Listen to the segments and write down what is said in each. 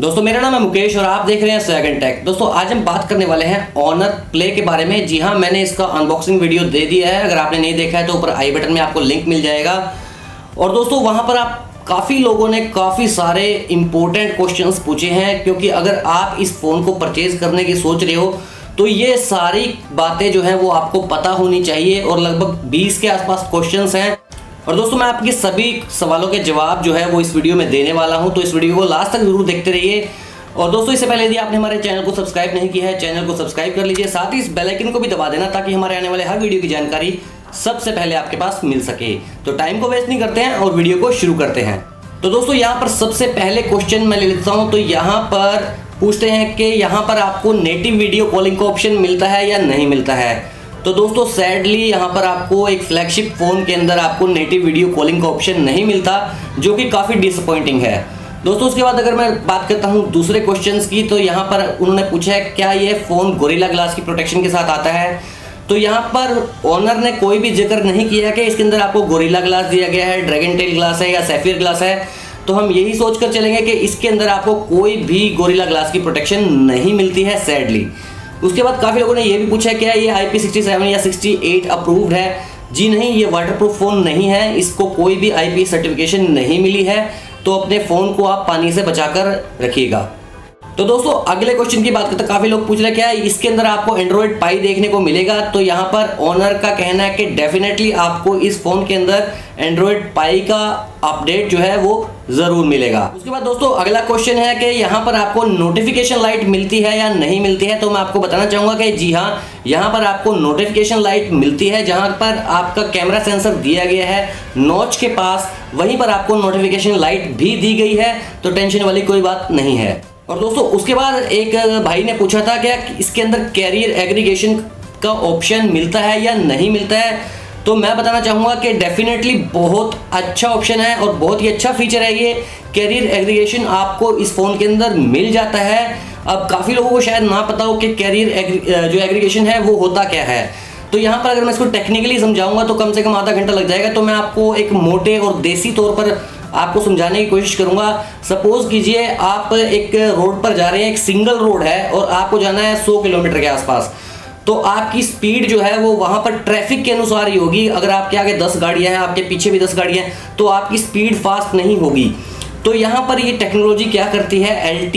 दोस्तों मेरा नाम है मुकेश और आप देख रहे हैं स्वैग टेक। दोस्तों आज हम बात करने वाले हैं ऑनर प्ले के बारे में। जी हाँ, मैंने इसका अनबॉक्सिंग वीडियो दे दिया है। अगर आपने नहीं देखा है तो ऊपर आई बटन में आपको लिंक मिल जाएगा। और दोस्तों वहाँ पर आप काफ़ी लोगों ने काफ़ी सारे इंपॉर्टेंट क्वेश्चंस पूछे हैं, क्योंकि अगर आप इस फ़ोन को परचेज़ करने की सोच रहे हो तो ये सारी बातें जो हैं वो आपको पता होनी चाहिए। और लगभग 20 के आसपास क्वेश्चंस हैं। और दोस्तों मैं आपके सभी सवालों के जवाब जो है वो इस वीडियो में देने वाला हूं, तो इस वीडियो को लास्ट तक जरूर देखते रहिए। और दोस्तों इससे पहले यदि आपने हमारे चैनल को सब्सक्राइब नहीं किया है, चैनल को सब्सक्राइब कर लीजिए। साथ ही इस बेल आइकन को भी दबा देना ताकि हमारे आने वाले हर वीडियो की जानकारी सबसे पहले आपके पास मिल सके। तो टाइम को वेस्ट नहीं करते हैं और वीडियो को शुरू करते हैं। तो दोस्तों यहाँ पर सबसे पहले क्वेश्चन मैं ले लेता हूँ। तो यहाँ पर पूछते हैं कि यहाँ पर आपको नेटिव वीडियो कॉलिंग का ऑप्शन मिलता है या नहीं मिलता है। तो दोस्तों सैडली यहाँ पर आपको एक फ्लैगशिप फ़ोन के अंदर आपको नेटिव वीडियो कॉलिंग का ऑप्शन नहीं मिलता, जो कि काफ़ी डिसअपॉइंटिंग है। दोस्तों उसके बाद अगर मैं बात करता हूँ दूसरे क्वेश्चंस की, तो यहाँ पर उन्होंने पूछा है क्या ये फ़ोन गोरिल्ला ग्लास की प्रोटेक्शन के साथ आता है। तो यहाँ पर ऑनर ने कोई भी जिक्र नहीं किया कि इसके अंदर आपको गोरिल्ला ग्लास दिया गया है, ड्रैगन टेल ग्लास है या सैफियर ग्लास है। तो हम यही सोच कर चलेंगे कि इसके अंदर आपको कोई भी गोरिल्ला ग्लास की प्रोटेक्शन नहीं मिलती है सैडली। उसके बाद काफ़ी लोगों ने ये भी पूछा है क्या ये IP67 या 68 अप्रूव्ड है। जी नहीं, ये वाटरप्रूफ फ़ोन नहीं है, इसको कोई भी IP सर्टिफिकेशन नहीं मिली है। तो अपने फ़ोन को आप पानी से बचाकर रखिएगा। तो दोस्तों अगले क्वेश्चन की बात करते हैं। काफ़ी लोग पूछ रहे हैं क्या इसके अंदर आपको एंड्रॉयड पाई देखने को मिलेगा। तो यहाँ पर ऑनर का कहना है कि डेफिनेटली आपको इस फ़ोन के अंदर एंड्रॉयड पाई का अपडेट जो है वो ज़रूर मिलेगा। उसके बाद दोस्तों अगला क्वेश्चन है कि यहाँ पर आपको नोटिफिकेशन लाइट मिलती है या नहीं मिलती है। तो मैं आपको बताना चाहूँगा कि जी हाँ, यहाँ पर आपको नोटिफिकेशन लाइट मिलती है। जहाँ पर आपका कैमरा सेंसर दिया गया है नॉच के पास, वहीं पर आपको नोटिफिकेशन लाइट भी दी गई है। तो टेंशन वाली कोई बात नहीं है। और दोस्तों उसके बाद एक भाई ने पूछा था क्या इसके अंदर कैरियर एग्रीगेशन का ऑप्शन मिलता है या नहीं मिलता है। तो मैं बताना चाहूँगा कि डेफिनेटली बहुत अच्छा ऑप्शन है और बहुत ही अच्छा फीचर है ये। कैरियर एग्रीगेशन आपको इस फ़ोन के अंदर मिल जाता है। अब काफ़ी लोगों को शायद ना पता हो कि कैरियर जो एग्रीगेशन है वो होता क्या है। तो यहाँ पर अगर मैं इसको टेक्निकली समझाऊंगा तो कम से कम आधा घंटा लग जाएगा। तो मैं आपको एक मोटे और देसी तौर पर आपको समझाने की कोशिश करूंगा। सपोज कीजिए आप एक रोड पर जा रहे हैं, एक सिंगल रोड है और आपको जाना है 100 किलोमीटर के आसपास। तो आपकी स्पीड जो है वो वहाँ पर ट्रैफिक के अनुसार ही होगी। अगर आपके आगे 10 गाड़ियाँ हैं, आपके पीछे भी 10 गाड़ियाँ हैं, तो आपकी स्पीड फास्ट नहीं होगी। तो यहाँ पर ये टेक्नोलॉजी क्या करती है,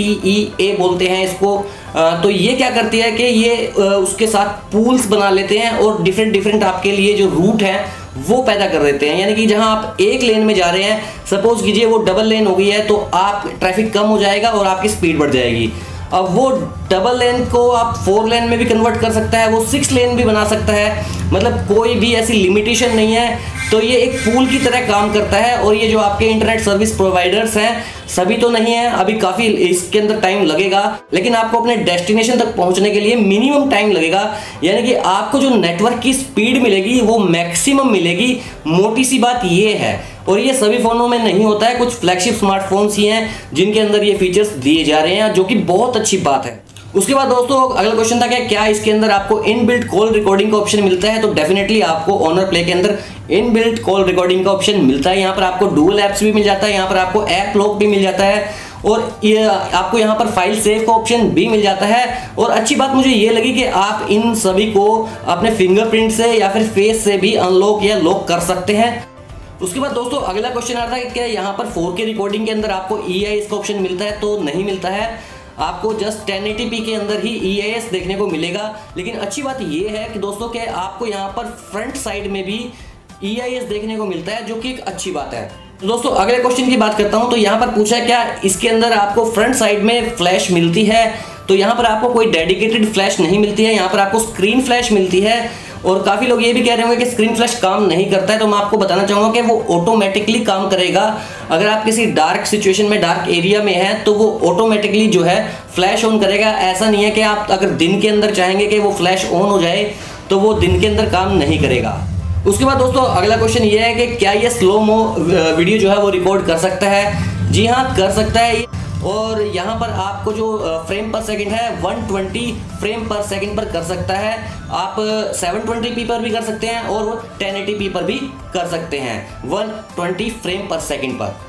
LTEA बोलते हैं इसको। तो ये क्या करती है कि ये उसके साथ पूल्स बना लेते हैं और डिफरेंट आपके लिए जो रूट है वो पैदा कर देते हैं। यानी कि जहां आप एक लेन में जा रहे हैं, सपोज कीजिए वो डबल लेन हो गई है, तो आप ट्रैफिक कम हो जाएगा और आपकी स्पीड बढ़ जाएगी। अब वो डबल लेन को आप 4 लेन में भी कन्वर्ट कर सकता है, वो 6 लेन भी बना सकता है। मतलब कोई भी ऐसी लिमिटेशन नहीं है। तो ये एक पूल की तरह काम करता है। और ये जो आपके इंटरनेट सर्विस प्रोवाइडर्स हैं, सभी तो नहीं है, अभी काफ़ी इसके अंदर टाइम लगेगा, लेकिन आपको अपने डेस्टिनेशन तक पहुंचने के लिए मिनिमम टाइम लगेगा। यानी कि आपको जो नेटवर्क की स्पीड मिलेगी वो मैक्सिमम मिलेगी। मोटी सी बात ये है। और ये सभी फ़ोनों में नहीं होता है, कुछ फ्लैगशिप स्मार्टफोन्स ही हैं जिनके अंदर ये फीचर्स दिए जा रहे हैं, जो कि बहुत अच्छी बात है। उसके बाद दोस्तों अगला क्वेश्चन था कि क्या इसके अंदर आपको इनबिल्ट कॉल रिकॉर्डिंग का ऑप्शन मिलता है। तो डेफिनेटली आपको ऑनर प्ले के अंदर इनबिल्ट कॉल रिकॉर्डिंग का ऑप्शन मिलता है। यहाँ पर आपको डुअल ऐप्स भी मिल जाता है, यहाँ पर आपको ऐप लॉक भी मिल जाता है, और ये आपको यहाँ पर फाइल सेव का ऑप्शन भी मिल जाता है। और अच्छी बात मुझे ये लगी कि आप इन सभी को अपने फिंगरप्रिंट से या फिर फेस से भी अनलॉक या लॉक कर सकते हैं। उसके बाद दोस्तों अगला क्वेश्चन आता है कि क्या यहाँ पर 4K रिकॉर्डिंग के अंदर आपको EIS का ऑप्शन मिलता है। तो नहीं मिलता है, आपको जस्ट 1080p के अंदर ही EIS देखने को मिलेगा। लेकिन अच्छी बात ये है कि दोस्तों कि आपको यहाँ पर फ्रंट साइड में भी EIS देखने को मिलता है, जो कि एक अच्छी बात है। तो दोस्तों अगले क्वेश्चन की बात करता हूँ। तो यहाँ पर पूछा है क्या इसके अंदर आपको फ्रंट साइड में फ्लैश मिलती है। तो यहाँ पर आपको कोई डेडिकेटेड फ्लैश नहीं मिलती है, यहाँ पर आपको स्क्रीन फ्लैश मिलती है। और काफ़ी लोग ये भी कह रहे होंगे कि स्क्रीन फ्लैश काम नहीं करता है। तो मैं आपको बताना चाहूँगा कि वो ऑटोमेटिकली काम करेगा। अगर आप किसी डार्क सिचुएशन में, डार्क एरिया में हैं, तो वो ऑटोमेटिकली जो है फ्लैश ऑन करेगा। ऐसा नहीं है कि आप अगर दिन के अंदर चाहेंगे कि वो फ्लैश ऑन हो जाए तो वो दिन के अंदर काम नहीं करेगा। उसके बाद दोस्तों अगला क्वेश्चन ये है कि क्या ये स्लो मो वीडियो जो है वो रिकॉर्ड कर सकता है। जी हाँ, कर सकता है। और यहाँ पर आपको जो फ्रेम पर सेकंड है 120 फ्रेम पर सेकंड पर कर सकता है। आप 720p पर भी कर सकते हैं और 1080p पर भी कर सकते हैं 120 फ्रेम पर सेकंड पर।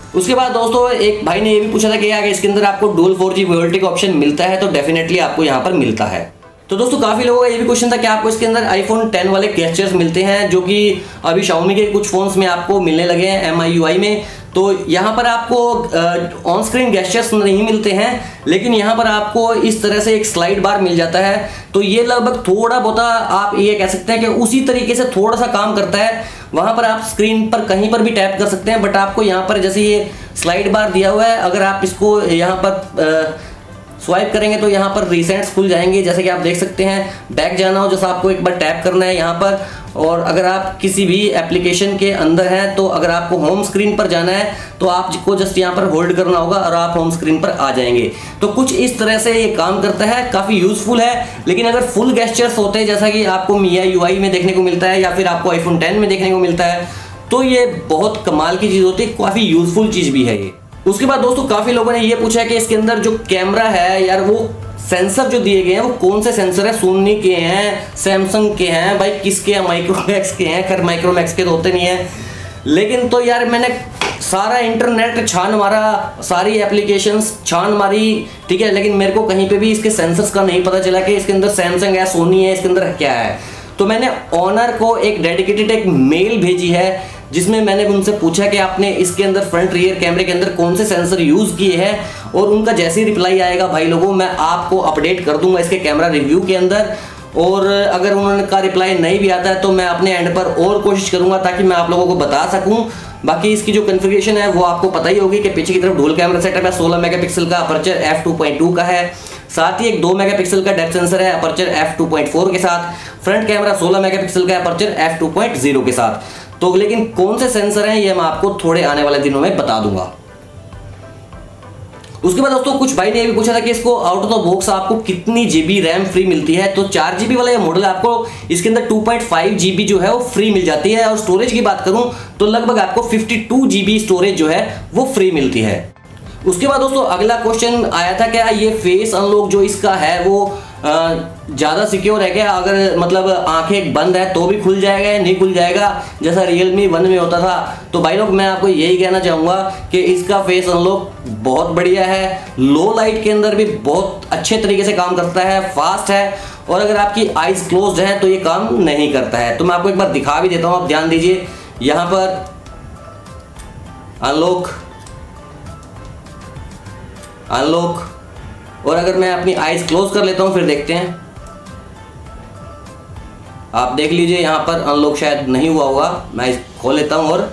उसके बाद दोस्तों एक भाई ने ये भी पूछा था कि अगर इसके अंदर आपको डुअल 4G वोल्टी का ऑप्शन मिलता है, तो डेफिनेटली आपको यहाँ पर मिलता है। तो दोस्तों काफ़ी लोगों का ये भी क्वेश्चन था कि आपको इसके अंदर iPhone 10 वाले गेस्चर्स मिलते हैं, जो कि अभी Xiaomi के कुछ फोन्स में आपको मिलने लगे हैं MIUI में। तो यहाँ पर आपको ऑन स्क्रीन गेस्चर्स नहीं मिलते हैं, लेकिन यहाँ पर आपको इस तरह से एक स्लाइड बार मिल जाता है। तो ये लगभग थोड़ा बहुत आप ये कह सकते हैं कि उसी तरीके से थोड़ा सा काम करता है। वहाँ पर आप स्क्रीन पर कहीं पर भी टैप कर सकते हैं, बट आपको यहाँ पर जैसे ये स्लाइड बार दिया हुआ है, अगर आप इसको यहाँ पर स्वाइप करेंगे तो यहाँ पर रिसेंट्स खुल जाएंगे, जैसे कि आप देख सकते हैं। बैक जाना हो जैसा आपको एक बार टैप करना है यहाँ पर, और अगर आप किसी भी एप्लीकेशन के अंदर हैं तो अगर आपको होम स्क्रीन पर जाना है तो आपको जस्ट यहाँ पर होल्ड करना होगा और आप होम स्क्रीन पर आ जाएंगे। तो कुछ इस तरह से ये काम करता है, काफ़ी यूजफुल है। लेकिन अगर फुल गेस्चर्स होते हैं जैसा कि आपको MIUI में देखने को मिलता है या फिर आपको iPhone 10 में देखने को मिलता है, तो ये बहुत कमाल की चीज़ होती है, काफ़ी यूजफुल चीज़ भी है ये। उसके बाद दोस्तों काफ़ी लोगों ने ये पूछा है कि इसके अंदर जो कैमरा है यार, वो सेंसर जो दिए गए हैं वो कौन से सेंसर है, सोनी के हैं, सैमसंग के हैं, भाई किसके हैं, माइक्रोमैक्स के हैं। खैर माइक्रोमैक्स के तो होते नहीं हैं, लेकिन तो यार मैंने सारा इंटरनेट छान मारा, सारी एप्लीकेशंस छान मारी, ठीक है, लेकिन मेरे को कहीं पे भी इसके सेंसर्स का नहीं पता चला कि इसके अंदर सैमसंग है, सोनी है, इसके अंदर क्या है। तो मैंने ऑनर को एक डेडिकेटेड एक मेल भेजी है, जिसमें मैंने उनसे पूछा कि आपने इसके अंदर फ्रंट रियर कैमरे के अंदर कौन से सेंसर यूज़ किए हैं, और उनका जैसे ही रिप्लाई आएगा भाई लोगों, मैं आपको अपडेट कर दूंगा इसके कैमरा रिव्यू के अंदर। और अगर उनका रिप्लाई नहीं भी आता है तो मैं अपने एंड पर और कोशिश करूंगा ताकि मैं आप लोगों को बता सकूं। बाकी इसकी जो कॉन्फ़िगरेशन है वो आपको पता ही होगी कि पीछे की तरफ डुअल कैमरा सेटअप है, 16 मेगापिक्सल का अपर्चर f2.2 का है, साथ ही एक 2 मेगापिक्सल का डेप्थ सेंसर है अपर्चर f2.4 के साथ, फ्रंट कैमरा 16 मेगापिक्सल का अपर्चर f2.0 के साथ। तो लेकिन कौन से सेंसर हैं ये मैं आपको थोड़े आने वाले दिनों में बता दूंगा। उसके बाद दोस्तों कुछ भाई ने ये भी पूछा था कि इसको आउट ऑफ द बॉक्स आपको कितनी GB रैम फ्री मिलती है। तो 4GB वाला ये मॉडल है, आपको इसके अंदर 2.5GB जो है वो फ्री मिल जाती है। और स्टोरेज की बात करूं तो लगभग आपको 52GB स्टोरेज जो है वो फ्री मिलती है। उसके बाद दोस्तों अगला क्वेश्चन आया था क्या ये फेस अनलॉक जो इसका है वो ज़्यादा सिक्योर है क्या, अगर मतलब आंखें बंद है तो भी खुल जाएगा या नहीं खुल जाएगा जैसा Realme 1 में होता था। तो भाई लोग मैं आपको यही कहना चाहूँगा कि इसका फेस अनलॉक बहुत बढ़िया है, लो लाइट के अंदर भी बहुत अच्छे तरीके से काम करता है, फास्ट है, और अगर आपकी आइज क्लोज्ड है तो ये काम नहीं करता है। तो मैं आपको एक बार दिखा भी देता हूँ, आप ध्यान दीजिए। यहाँ पर अनलॉक अनलॉक, और अगर मैं अपनी आइज क्लोज कर लेता हूं फिर देखते हैं, आप देख लीजिए यहां पर अनलॉक शायद नहीं हुआ होगा, मैं आइज खोल लेता हूं और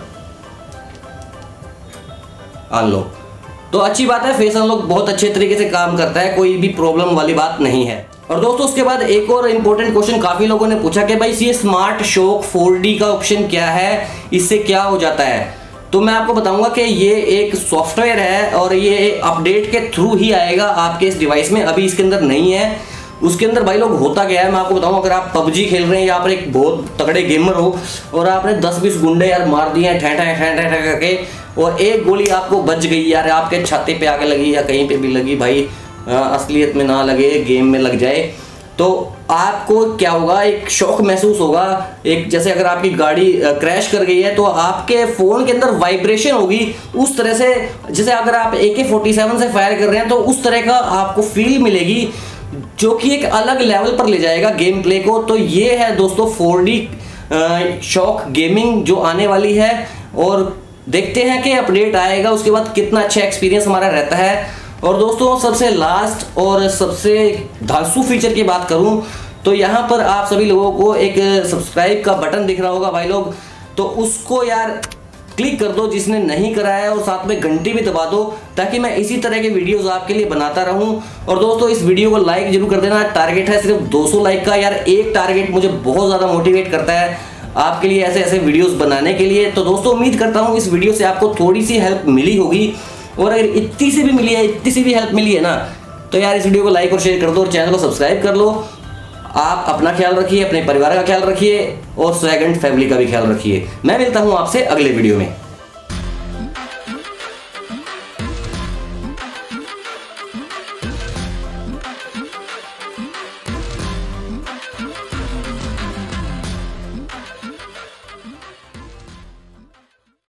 अनलॉक। तो अच्छी बात है, फेस अनलॉक बहुत अच्छे तरीके से काम करता है, कोई भी प्रॉब्लम वाली बात नहीं है। और दोस्तों उसके बाद एक और इंपॉर्टेंट क्वेश्चन काफी लोगों ने पूछा कि भाई ये स्मार्ट शॉक 4D का ऑप्शन क्या है, इससे क्या हो जाता है। तो मैं आपको बताऊंगा कि ये एक सॉफ्टवेयर है और ये अपडेट के थ्रू ही आएगा आपके इस डिवाइस में, अभी इसके अंदर नहीं है। उसके अंदर भाई लोग होता क्या है मैं आपको बताऊं, अगर आप PUBG खेल रहे हैं या आप एक बहुत तगड़े गेमर हो और आपने 10-20 गुंडे यार मार दिए हैं ठै ठै करके, और एक गोली आपको बच गई यार, आपके छाते पे आके लगी या कहीं पे भी लगी, भाई असलियत में ना लगे गेम में लग जाए, तो आपको क्या होगा, एक शॉक महसूस होगा। एक जैसे अगर आपकी गाड़ी क्रैश कर गई है तो आपके फ़ोन के अंदर वाइब्रेशन होगी उस तरह से, जैसे अगर आप AK-47 से फायर कर रहे हैं तो उस तरह का आपको फील मिलेगी, जो कि एक अलग लेवल पर ले जाएगा गेम प्ले को। तो ये है दोस्तों 4D शॉक गेमिंग जो आने वाली है, और देखते हैं कि अपडेट आएगा उसके बाद कितना अच्छा एक्सपीरियंस हमारा रहता है। और दोस्तों सबसे लास्ट और सबसे धांसू फीचर की बात करूं तो यहाँ पर आप सभी लोगों को एक सब्सक्राइब का बटन दिख रहा होगा भाई लोग, तो उसको यार क्लिक कर दो जिसने नहीं करा है, और साथ में घंटी भी दबा दो ताकि मैं इसी तरह के वीडियोस आपके लिए बनाता रहूं। और दोस्तों इस वीडियो को लाइक जरूर कर देना, टारगेट है सिर्फ 200 लाइक का। यार एक टारगेट मुझे बहुत ज़्यादा मोटिवेट करता है आपके लिए ऐसे ऐसे वीडियोस बनाने के लिए। तो दोस्तों उम्मीद करता हूँ इस वीडियो से आपको थोड़ी सी हेल्प मिली होगी, और अगर इतनी सी भी मिली है, इतनी सी भी हेल्प मिली है ना, तो यार इस वीडियो को लाइक और शेयर कर दो और चैनल को सब्सक्राइब कर लो। आप अपना ख्याल रखिए, अपने परिवार का ख्याल रखिए और स्वैगेंट फैमिली का भी ख्याल रखिए। मैं मिलता हूँ आपसे अगले वीडियो में।